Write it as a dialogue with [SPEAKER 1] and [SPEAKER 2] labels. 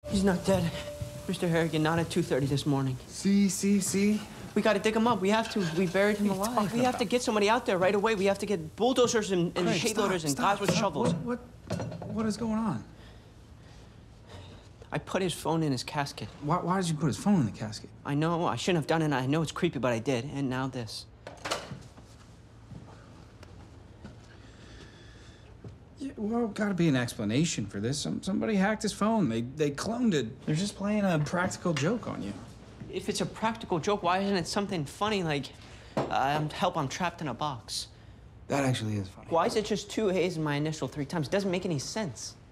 [SPEAKER 1] He's not dead. Mr. Harrigan, not at 2:30 this morning.
[SPEAKER 2] See?
[SPEAKER 1] We gotta dig him up. We have to. We buried him alive. We have to get somebody out there right away. We have to get bulldozers and shade loaders and guys with shovels.
[SPEAKER 2] What is going on?
[SPEAKER 1] I put his phone in his casket.
[SPEAKER 2] Why did you put his phone in the casket?
[SPEAKER 1] I know. I shouldn't have done it. I know it's creepy, but I did. And now this.
[SPEAKER 2] Yeah, well, gotta be an explanation for this. Somebody hacked his phone. They cloned it. They're just playing a practical joke on you.
[SPEAKER 1] If it's a practical joke, why isn't it something funny like, help, I'm trapped in a box?
[SPEAKER 2] That actually is funny.
[SPEAKER 1] Why is it just 2 A's in my initial 3 times? It doesn't make any sense.